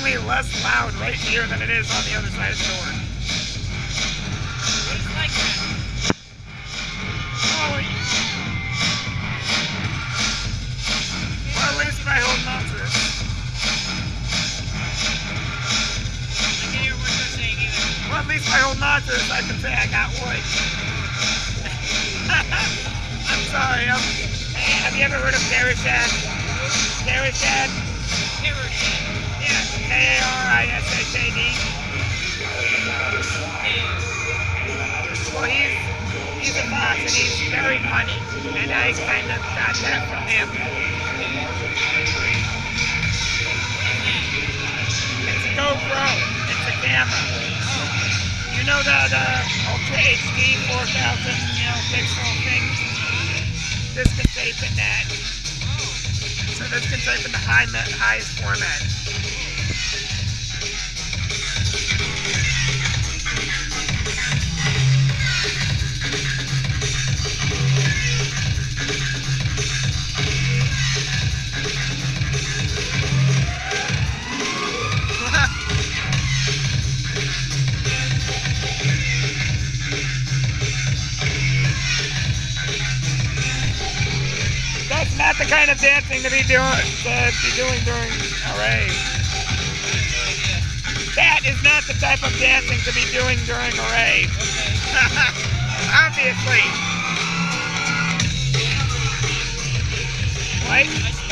definitely less loud right here than it is on the other side of the door. It's like that. Oh, well, at least by holding on to this. I can't hear what you're saying either. Well, at least by holding on to this, I can say I got wood. I'm sorry. Have you ever heard of Karishad? Karishad? Yeah, Karishad. Well, he's a fox and he's very funny, and I kind of got that from him. It's a GoPro. It's a camera. You know that Ultra HD 4000, pixel thing? This can tape in that. So this can tape in the highest format. That's not the kind of dancing to be doing during a rave. That is not the type of dancing to be doing during a rave. Obviously. What?